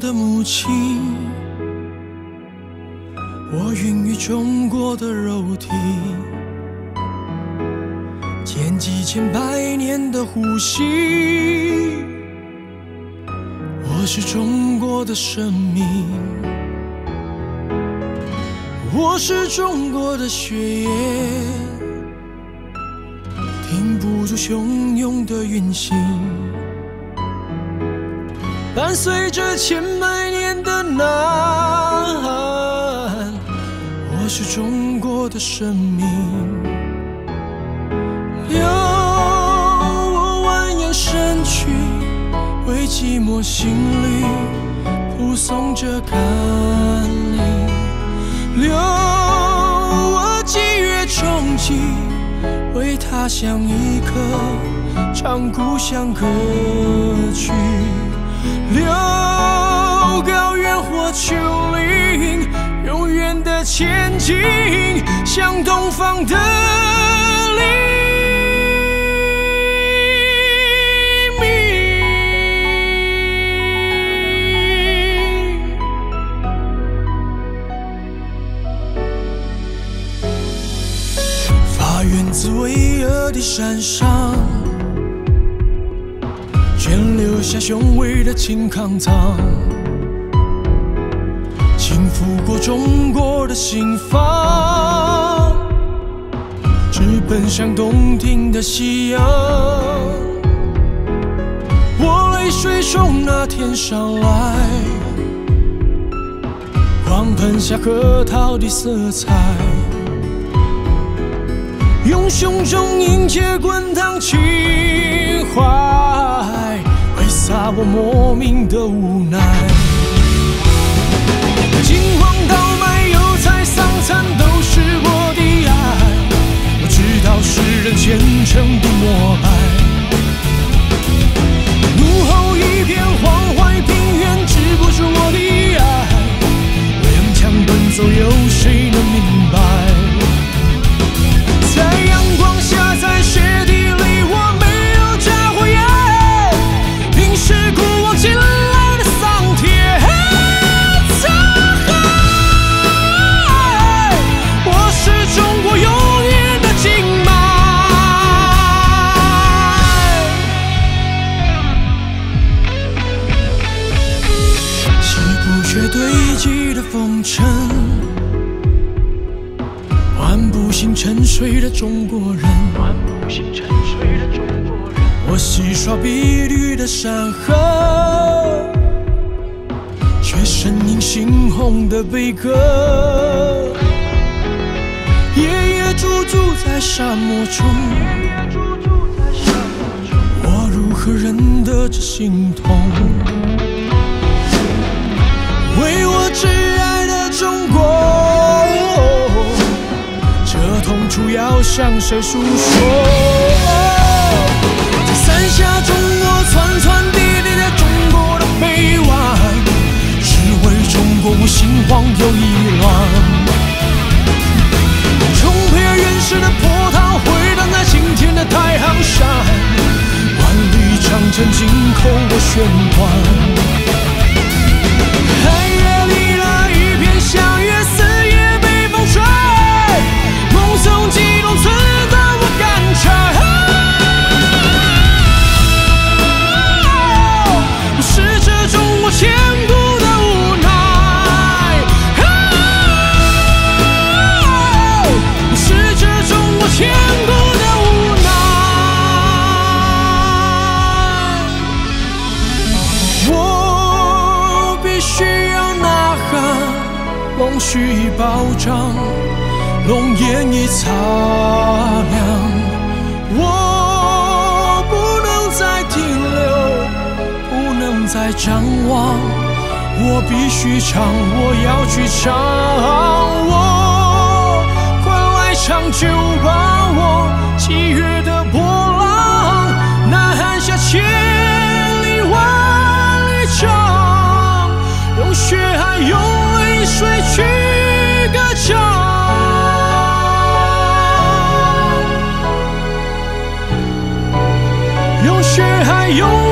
的母亲，我孕育中国的肉体，见几千百年的呼吸。我是中国的生命，我是中国的血液，停不住汹涌的运行，伴随着千百年的呐喊。我是中国的生命，留我蜿蜒身躯，为寂寞心里谱诵着甘霖，留我几月憧憬，为他乡一刻唱故乡歌曲，留高原或丘陵，永远的前进，向东方的黎明。发源自巍峨的山上，全留下雄伟的青康藏，轻拂过中国的心房，直奔向东庭的夕阳。我泪水从那天上来，狂喷下河套的色彩，用胸中凝结滚烫情怀，挥洒我莫名的无奈。金黄稻麦油菜桑蚕都是我的爱，我知道世人虔诚的膜拜。怒吼一片黄淮平原，止不住我的爱，踉跄奔走有谁能明白？在阳光下，在雪地里，我没有家伙耶，平时古往今来的桑田沧海，我是中国永远的经脉。西部却堆积的风尘，漫步星沉睡的中国人，我洗刷碧绿的山河，却深印猩红的悲歌。夜夜驻足在沙漠中，我如何忍得这心痛？为我挚爱的中国，这痛楚要向谁诉说？在三峡中，我窜窜跌跌在中国的臂弯，只为中国我心慌又意乱。充沛而原始的波涛回荡在今天的太行山，万里长城紧扣我弦管。海月里了一片祥月，四野被风吹，梦送激动刺的我肝肠。我是这中国千古的无奈，我是这中国千古的无奈。我必须要呐喊，龙须已暴涨，龙颜已擦亮，我不能再停留，不能再张望，我必须唱，我要去唱，我快来唱就把我激越的波浪，呐喊下千里万里长，用血海用泪水去歌唱。用血海用